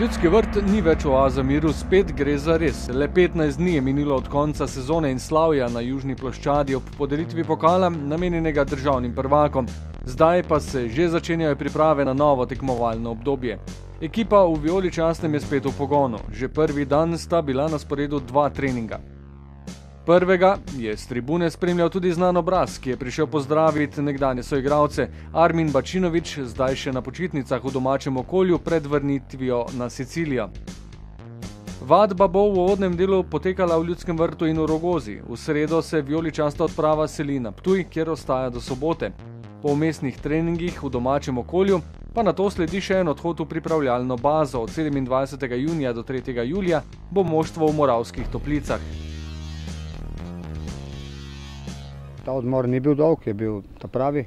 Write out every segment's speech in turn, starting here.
Ljudski vrt ni več oaza miru, spet gre za res. Le 15 dni je minilo od konca sezone in slavja na južni ploščadi ob podelitvi pokala, namenjenega državnim prvakom. Zdaj pa se že začenjajo priprave na novo tekmovalno obdobje. Ekipa v vijoličastem je spet v pogonu. Že prvi dan sta bila na sporedu 2 treninga. Prvega je s tribune spremljal tudi znan obraz, ki je prišel pozdraviti nekdanje soigralce. Armin Bačinović, zdaj še na počitnicah v domačem okolju pred vrnitvijo na Sicilijo. Vadba bo v uvodnem delu potekala v Ljudskem vrtu in v Rogozi. V sredo se vijoličasta odprava seli na Ptuj, kjer ostaja do sobote. Po vmesnih treningih v domačem okolju pa nato sledi še en odhod v pripravljalno bazo. Od 27. junija do 3. julija bo moštvo v Moravskih Toplicah. Ta odmor ni bil dolg, je bil ta pravi,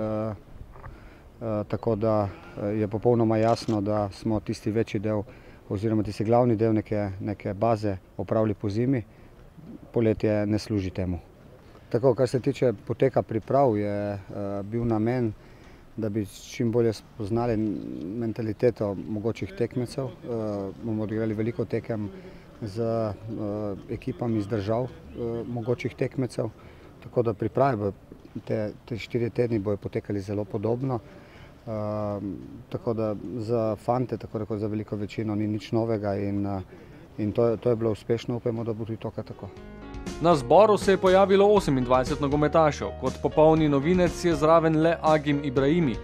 tako da je popolnoma jasno, da smo tisti večji del oziroma tisti glavni del neke baze opravili po zimi, poletje ne služi temu. Tako, kar se tiče poteka priprav, je bil namen, da bi čim bolje spoznali mentaliteto mogočih tekmecev. Bomo odigrali veliko tekem z ekipami iz držav mogočih tekmecev. Tako da priprave te 4 tedni bojo potekali zelo podobno. Tako da za fante, tako rekoč za veliko večino, ni nič novega in to je bilo uspešno, upajmo, da bo tudi tokrat tako. Na zboru se je pojavilo 28 nogometašev. Kot popolni novinec je zraven le Agim Ibrahimi.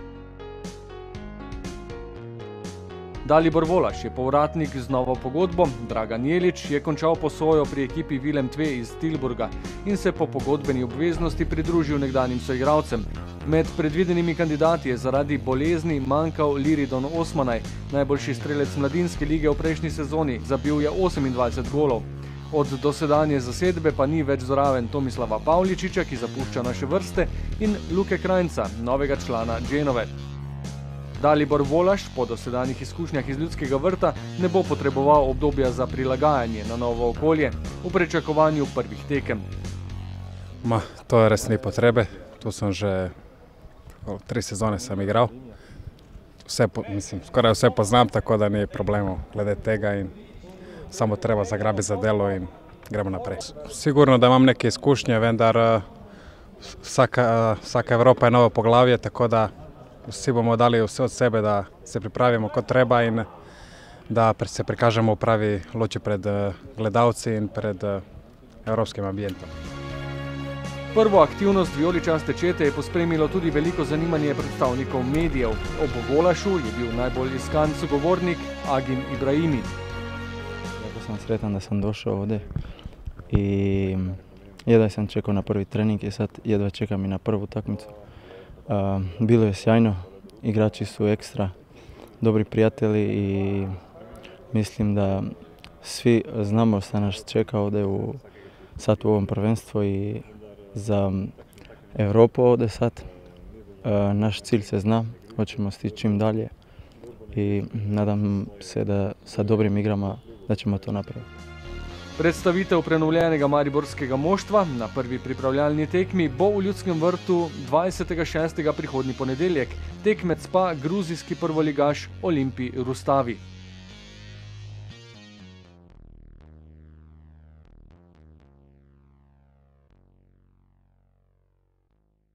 Dalibor Volaš je povratnik z novo pogodbo, Dragan Jelič je končal posojo pri ekipi Willem II iz Tilburga in se po pogodbeni obveznosti pridružil nekdanjim soigralcem. Med predvidenimi kandidati je zaradi bolezni manjkal Liridon Osmanaj, najboljši strelec mladinske lige v prejšnji sezoni, zabil je 28 golov. Od dosedanje zasedbe pa ni več zraven Tomislava Pavličiča, ki zapušča naše vrste, in Luke Krajnca, novega člana Genove. Dalibor Volaš po dosedanjih izkušnjah iz Ljudskega vrta ne bo potreboval obdobja za prilagajanje na novo okolje v pričakovanju prvih tekem. To je res ni potrebe. Tu sem že 3 sezone sem igral. Skoraj vse poznam, tako da ni problemov glede tega in samo treba zagrabiti za delo in gremo naprej. Sigurno, da imam neke izkušnje, vendar vsaka Evropa je novo poglavje, tako da vsi bomo dali vse od sebe, da se pripravimo kot treba in da se prikažemo v pravi luči pred gledalci in pred evropskim ambientom. Prvo aktivnost vijoličaste čete je pospremilo tudi veliko zanimanje predstavnikov medijev. Ob Volašu je bil najbolj iskan sogovornik Agim Ibrahimi. Jako sam sretan da sam došao ovdje i jedva sam čekao na prvi trening i sad jedva čekam i na prvu utakmicu. Bilo je sjajno, igrači su ekstra, dobri prijatelji i mislim da svi znamo šta nas čeka ovdje sad u ovom prvenstvu i za Europu ovdje sad. Naš cilj se zna, hoćemo stići čim dalje i nadam se da sa dobrim igrama da ćemo to napraviti. Predstavitev prenovljenega mariborskega moštva na prvi pripravljalni tekmi bo v Ljudskem vrtu 20.6. prihodnji ponedeljek, tekmec pa gruzijski prvoligaš Olimpij Rustavi.